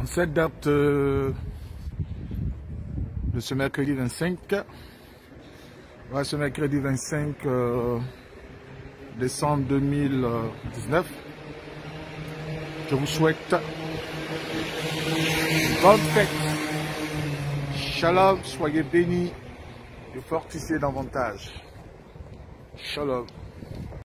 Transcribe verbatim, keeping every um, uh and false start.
En cette date euh, de ce mercredi vingt-cinq, ouais, ce mercredi vingt-cinq euh, décembre deux mille dix-neuf, je vous souhaite une bonne fête. Shalom, soyez bénis et fortifiez davantage. Shalom.